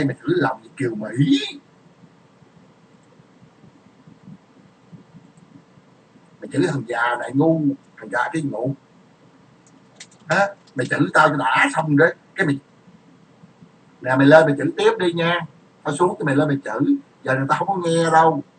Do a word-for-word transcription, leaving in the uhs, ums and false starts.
cái mày thử lòng Việt kiều Mỹ. Mày chửi thằng già này ngu, thằng già cái ngụ á, mày chửi tao cho đã xong đấy cái mày nè, mày lên mày chửi tiếp đi nha, tao xuống cái mày lên mày chửi, giờ người ta không có nghe đâu.